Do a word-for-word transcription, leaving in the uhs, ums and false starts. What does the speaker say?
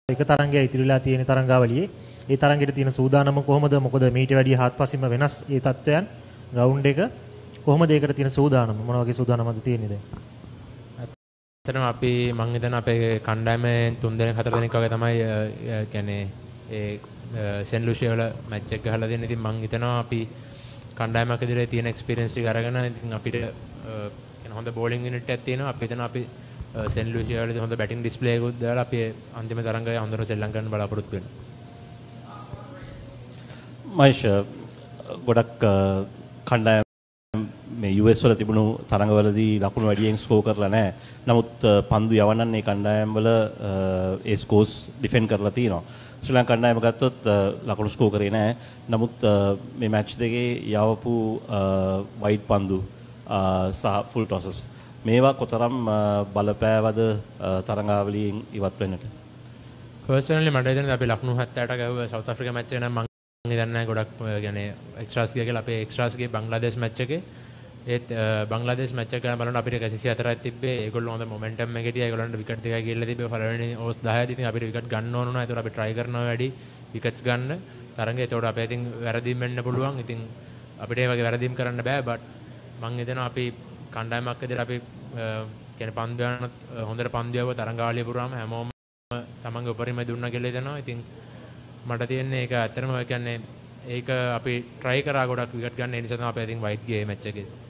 එක තරංගය ඉතිරිලා තියෙන තරංගාවලියේ ඒ තරංගෙට තියෙන සූදානම කොහොමද? මොකද මීට වැඩිය හාත්පසින්ම වෙනස් ඒ තත්ත්වයන් රවුන්ඩ් එක කොහොමද ඒකට තියෙන සූදානම? මොන වගේ සූදානමක්ද තියෙන්නේ දැන්? ඇත්තටම අපි මං හිතන අපේ කණ්ඩායමේ තුන් දෙනෙක් හතර දෙනෙක් වගේ තමයි කියන්නේ ඒ සෙන් ලූසියා වල මැච් එක ගහලා දෙන්නේ. ඉතින් මං හිතනවා අපි කණ්ඩායමක් ඉදිරියේ තියෙන එක්ස්පීරියන්ස් එක අරගෙන ඉතින් අපිට කියන හොඳ බෝලිං යුනිට් එකක් තියෙනවා. අපි හිතනවා අපි සෙන් ලූසියා වලදී හොඳ බැටිං ඩිස්ප්ලේ එකක් දාලා අපි අන්තිම තරඟය හොඳට සෙල්ලම් කරන්න බලාපොරොත්තු වෙනවා. මයිෂ් ගොඩක් කණ්ඩායම් මේ යූ එස් වල තිබුණු තරඟවලදී ලකුණු වැඩියෙන් ස්කෝර් කරලා නැහැ. නමුත් පන්දු යවන්නන්නේ කණ්ඩායම් වල ඒ ස්කෝර්ස් ඩිෆෙන්ඩ් කරලා තියෙනවා. ශ්‍රී ලංකා කණ්ඩායම ගත්තොත් ලකුණු ස්කෝර් කරේ නැහැ. නමුත් මේ මැච් දෙකේ යවපු වයිඩ් පන්දු සහ ෆුල් ටොසස් මේවා කොතරම් බලපෑවද තරඟාවලියෙන් ඉවත් වෙන්නට? පර්සනලි මට හිතෙනවා අපි ලකුණු හැත්තෑට ගාව සවුත් ආෆ්‍රිකා මැච් එක නම් මම හිතන්නේ ගොඩක් يعني එක්ස්ට්‍රාස් ගියා කියලා අපේ එක්ස්ට්‍රාස් ගියේ බංග්ලාදේශ මැච් එකේ. ඒත් බංග්ලාදේශ මැච් එක ගාන බලනකොට අපිට එකසිය හතරක් තිබ්බේ. ඒගොල්ලෝ හොඳ මොමන්ටම් එකේ හිටියා. ඒගොල්ලන්ට විකට් දෙකයි ගිහලා තිබ්බේ. පළවෙනි ඕවර්ස් දහයදී ඉතින් අපිට විකට් ගන්න ඕන වුණා. ඒතකොට අපි try කරනවා වැඩි විකට්ස් ගන්න තරඟේ. ඒතකොට අපේ ඉතින් වැරදීම් වෙන්න පුළුවන්. ඉතින් අපිට ඒ වගේ වැරදීම් කරන්න බෑ. බට් මම හිතනවා අපි කණ්ඩායමක් විදිහට අපි කියන්නේ පන්දු යනත් හොඳට පන්දු යවුවා තරඟාවලිය පුරාම හැමෝම තමන්ගේ උපරිම දුන්නා කියලා හිතනවා. ඉතින් මට තියෙන්නේ ඒක ඇත්තටම කියන්නේ ඒක අපි try කරා ගොඩක් විකට් ගන්න. ඒ නිසා තමයි අපි ඉතින් වයිට් ගියේ මැච් එකේ.